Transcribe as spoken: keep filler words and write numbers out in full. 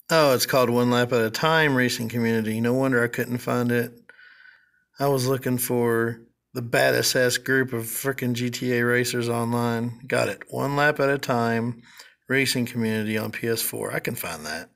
Oh, it's called One Lap at a Time Racing Community. No wonder I couldn't find it. I was looking for the baddest ass group of freaking G T A racers online. Got it. One Lap at a Time Racing Community on P S four. I can find that.